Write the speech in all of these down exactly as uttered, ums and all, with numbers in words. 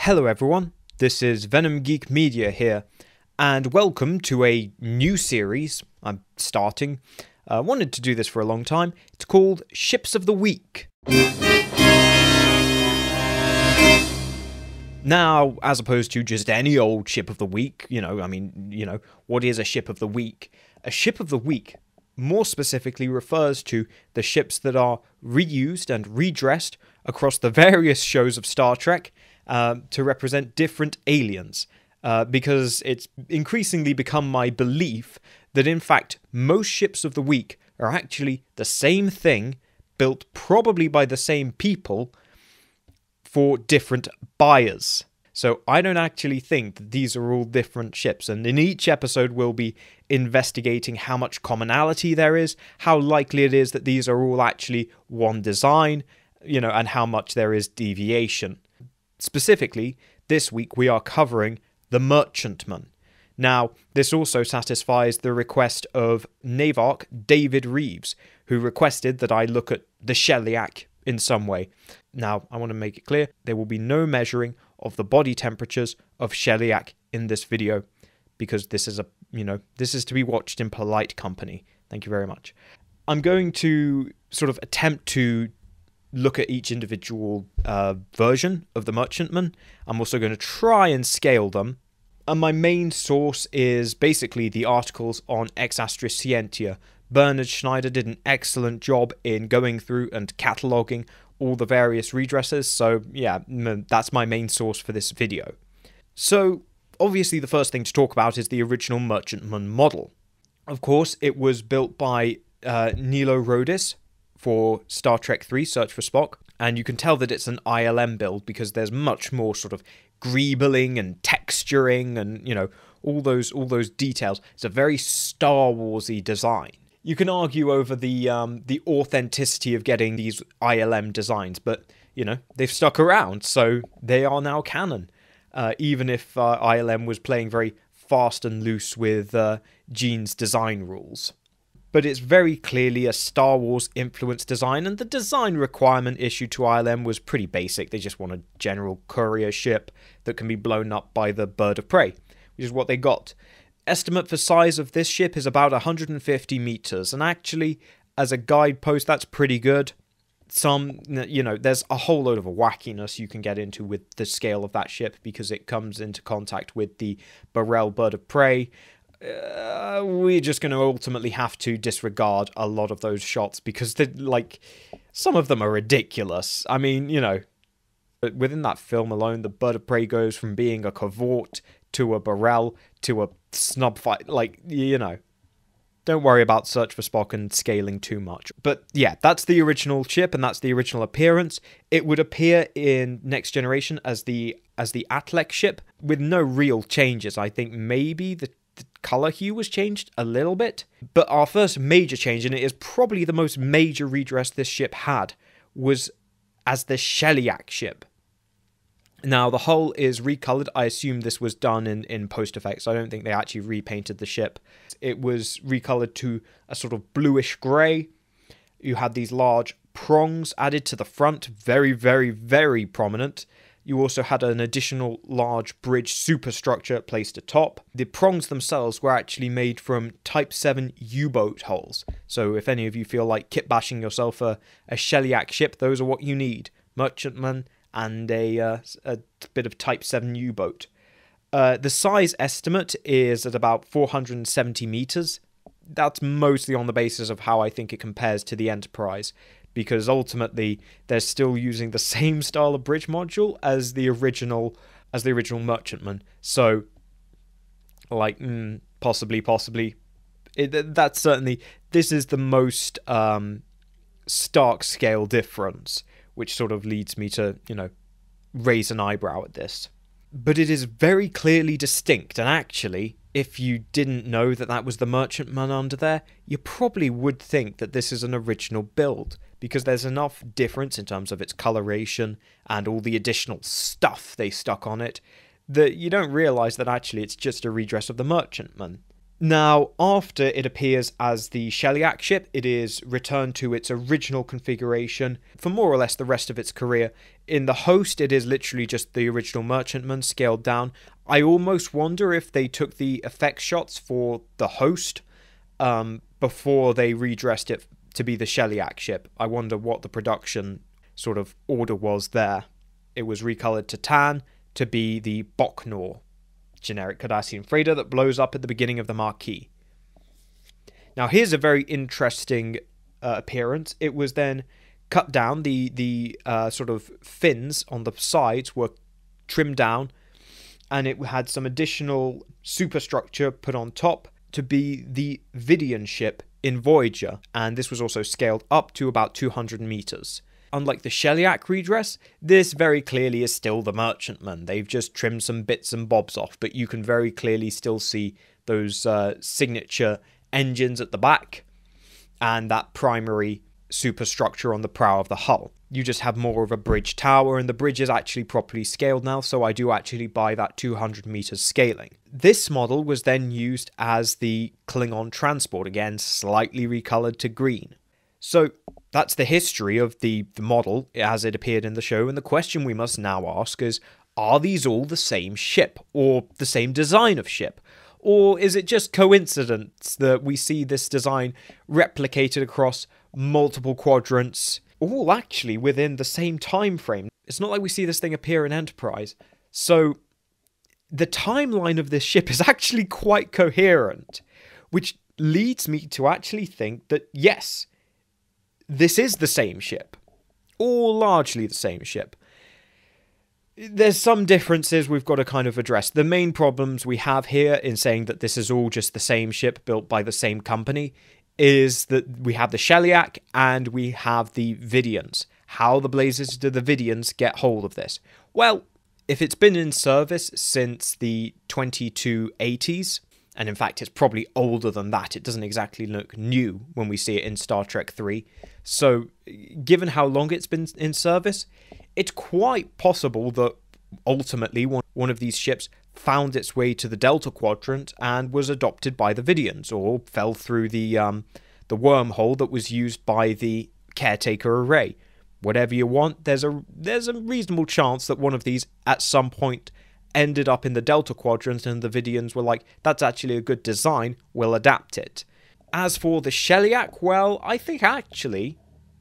Hello everyone, this is Venom Geek Media here, and welcome to a new series I'm starting. I uh, wanted to do this for a long time. It's called Ships of the Week. Now, as opposed to just any old ship of the week, you know, I mean, you know, what is a ship of the week? A ship of the week more specifically refers to the ships that are reused and redressed across the various shows of Star Trek uh, to represent different aliens. Uh, because it's increasingly become my belief that, in fact, most ships of the week are actually the same thing, built probably by the same people, for different buyers. So I don't actually think that these are all different ships, and in each episode we'll be investigating how much commonality there is, how likely it is that these are all actually one design, you know, and how much there is deviation. Specifically, this week we are covering the Merchantman. Now, this also satisfies the request of Navarch David Reeves, who requested that I look at the Shellyak in some way. Now, I want to make it clear, there will be no measuring of the body temperatures of Shellyak in this video, because this is a, you know, this is to be watched in polite company. Thank you very much. I'm going to sort of attempt to look at each individual uh, version of the Merchantman. I'm also going to try and scale them. And my main source is basically the articles on Ex Astra Scientia. Bernard Schneider did an excellent job in going through and cataloguing all the various redresses, so yeah, that's my main source for this video. So, obviously the first thing to talk about is the original Merchantman model. Of course, it was built by uh, Nilo Rodis for Star Trek three, Search for Spock, and you can tell that it's an I L M build because there's much more sort of greebling and texturing and, you know, all those all those details. It's a very Star Wars-y design. You can argue over the um, the authenticity of getting these I L M designs, but, you know, they've stuck around, so they are now canon. Uh, even if uh, I L M was playing very fast and loose with uh, Gene's design rules. But it's very clearly a Star Wars-influenced design, and the design requirement issued to I L M was pretty basic. They just want a general courier ship that can be blown up by the bird of prey, which is what they got. Estimate for size of this ship is about one hundred fifty meters, and actually, as a guidepost, that's pretty good. Some, you know, there's a whole load of wackiness you can get into with the scale of that ship because it comes into contact with the Burrell bird of prey. Uh, we're just going to ultimately have to disregard a lot of those shots because, they're, like, some of them are ridiculous. I mean, you know, within that film alone, the bird of prey goes from being a cavort to a Burrell to a snub fight, like, you know. Don't worry about Search for Spock and scaling too much. But yeah, that's the original ship and that's the original appearance. It would appear in Next Generation as the as the Atlek ship with no real changes. I think maybe the, the color hue was changed a little bit. But our first major change, and it is probably the most major redress this ship had, was as the Shellyak ship. Now, the hull is recolored. I assume this was done in, in post-effects. I don't think they actually repainted the ship. It was recolored to a sort of bluish grey. You had these large prongs added to the front. Very, very, very prominent. You also had an additional large bridge superstructure placed atop. The prongs themselves were actually made from Type seven U-boat hulls. So if any of you feel like kit-bashing yourself a, a Shellyak ship, those are what you need. Merchantman and a, uh, a bit of Type seven U-boat. Uh, the size estimate is at about four hundred seventy meters. That's mostly on the basis of how I think it compares to the Enterprise, because ultimately they're still using the same style of bridge module as the original as the original Merchantman. So, like, mm, possibly, possibly, it, that's certainly, this is the most um, stark scale difference, which sort of leads me to, you know, raise an eyebrow at this. But it is very clearly distinct, and actually, if you didn't know that that was the Merchantman under there, you probably would think that this is an original build, because there's enough difference in terms of its coloration and all the additional stuff they stuck on it, that you don't realise that actually it's just a redress of the Merchantman. Now, after it appears as the Shellyak ship, it is returned to its original configuration for more or less the rest of its career. In the host, it is literally just the original Merchantman scaled down. I almost wonder if they took the effect shots for the host um, before they redressed it to be the Shellyak ship. I wonder what the production sort of order was there. It was recolored to tan to be the Bok'nor, generic Cardassian freighter that blows up at the beginning of the Marquis. Now, here's a very interesting uh, appearance. It was then cut down. The the uh, sort of fins on the sides were trimmed down, and it had some additional superstructure put on top to be the Vidian ship in Voyager, and this was also scaled up to about two hundred meters. Unlike the Shellyak redress, this very clearly is still the Merchantman. They've just trimmed some bits and bobs off, but you can very clearly still see those uh, signature engines at the back and that primary superstructure on the prow of the hull. You just have more of a bridge tower, and the bridge is actually properly scaled now, so I do actually buy that two hundred meters scaling. This model was then used as the Klingon transport, again slightly recolored to green. So that's the history of the, the model as it appeared in the show, and the question we must now ask is, are these all the same ship, or the same design of ship? Or is it just coincidence that we see this design replicated across multiple quadrants, all actually within the same time frame? It's not like we see this thing appear in Enterprise. So the timeline of this ship is actually quite coherent, which leads me to actually think that, yes, this is the same ship, or largely the same ship. There's some differences we've got to kind of address. The main problems we have here in saying that this is all just the same ship built by the same company is that we have the Shellyak and we have the Vidians. How the blazes did the Vidians get hold of this? Well, if it's been in service since the twenty-two eighties, and in fact it's probably older than that, it doesn't exactly look new when we see it in Star Trek three. So, given how long it's been in service, it's quite possible that ultimately one, one of these ships found its way to the Delta Quadrant and was adopted by the Vidians, or fell through the um, the wormhole that was used by the caretaker array. Whatever you want, there's a there's a reasonable chance that one of these at some point ended up in the Delta Quadrant and the Vidians were like, that's actually a good design, we'll adapt it. As for the Shellyak, well, I think actually,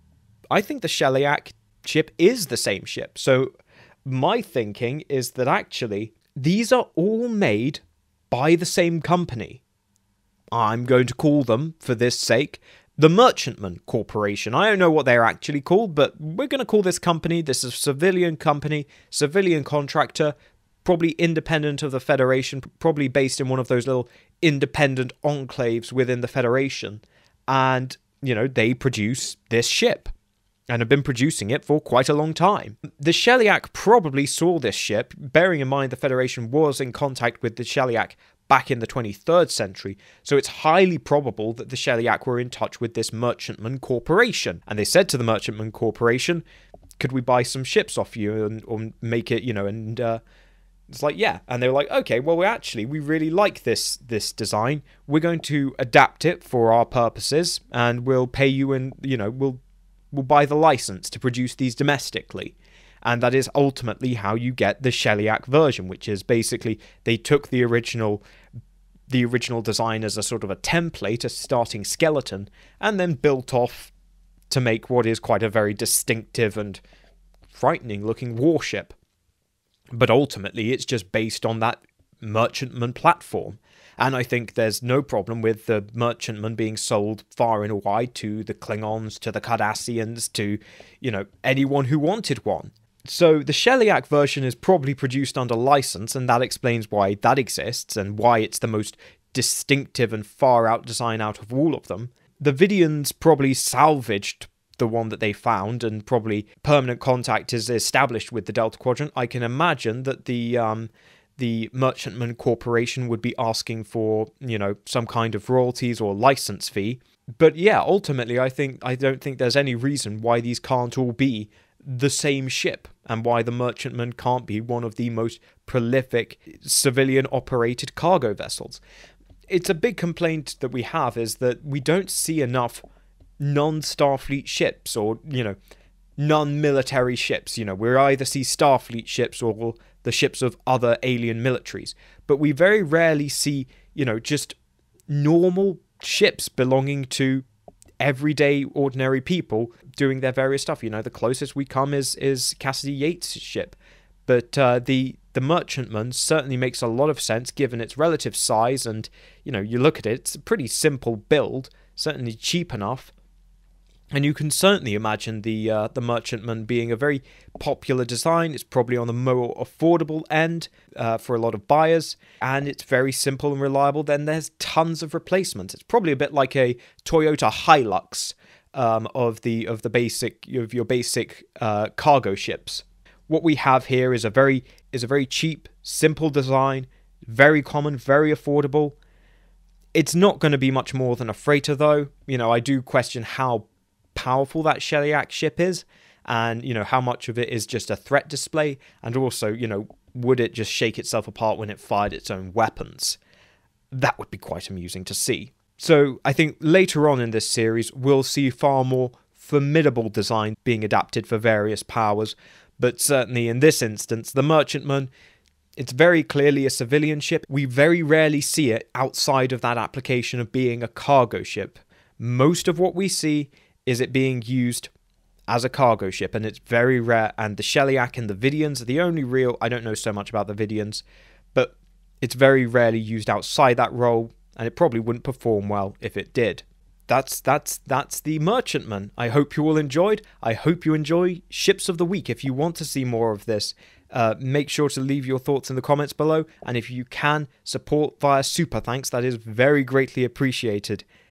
I think the Shellyak ship is the same ship. So my thinking is that actually these are all made by the same company. I'm going to call them, for this sake, the Merchantman Corporation. I don't know what they're actually called, but we're going to call this company, this is a civilian company, civilian contractor, probably independent of the Federation, probably based in one of those little independent enclaves within the Federation. And, you know, they produce this ship and have been producing it for quite a long time. The Shellyak probably saw this ship, bearing in mind the Federation was in contact with the Shellyak back in the twenty-third century, so it's highly probable that the Shellyak were in touch with this Merchantman Corporation. And they said to the Merchantman Corporation, could we buy some ships off you and or make it, you know, and uh, it's like, yeah. And they were like, okay, well, we actually, we really like this this design. We're going to adapt it for our purposes, and we'll pay you and, you know, we'll we'll buy the license to produce these domestically. And that is ultimately how you get the Shellyak version, which is basically they took the original the original design as a sort of a template, a starting skeleton, and then built off to make what is quite a very distinctive and frightening looking warship. But ultimately, it's just based on that Merchantman platform. And I think there's no problem with the Merchantman being sold far and wide to the Klingons, to the Cardassians, to, you know, anyone who wanted one. So the Shellyak version is probably produced under license, and that explains why that exists and why it's the most distinctive and far-out design out of all of them. The Vidians probably salvaged the one that they found, and probably permanent contact is established with the Delta Quadrant. I can imagine that the um, the Merchantman Corporation would be asking for, you know, some kind of royalties or license fee. But yeah, ultimately, I think I don't think there's any reason why these can't all be the same ship, and why the Merchantman can't be one of the most prolific civilian-operated cargo vessels. it's a big complaint that we have is that we don't see enough non-Starfleet ships, or, you know, non-military ships. You know, we either see Starfleet ships or the ships of other alien militaries, but we very rarely see, you know, just normal ships belonging to everyday ordinary people doing their various stuff. You know, the closest we come is is Cassidy Yates' ship, but uh, the the Merchantman certainly makes a lot of sense given its relative size, and, you know, you look at it, it's a pretty simple build, certainly cheap enough. And you can certainly imagine the uh, the Merchantman being a very popular design. It's probably on the more affordable end uh, for a lot of buyers, and it's very simple and reliable. Then there's tons of replacements. It's probably a bit like a Toyota Hilux um, of the of the basic of your basic uh, cargo ships. What we have here is a very is a very cheap, simple design, very common, very affordable. It's not going to be much more than a freighter, though. You know, I do question how powerful that Shellyak ship is, and, you know, how much of it is just a threat display, and also, you know, would it just shake itself apart when it fired its own weapons? That would be quite amusing to see. So I think later on in this series we'll see far more formidable design being adapted for various powers, but certainly in this instance the Merchantman, it's very clearly a civilian ship. We very rarely see it outside of that application of being a cargo ship. Most of what we see is it being used as a cargo ship, and it's very rare. And the Shellyak and the Vidians are the only real, I don't know so much about the Vidians, but it's very rarely used outside that role, and it probably wouldn't perform well if it did. That's that's that's the Merchantman. I hope you all enjoyed. I hope you enjoy Ships of the Week. If you want to see more of this, uh, make sure to leave your thoughts in the comments below, and if you can, support via Super Thanks. That is very greatly appreciated.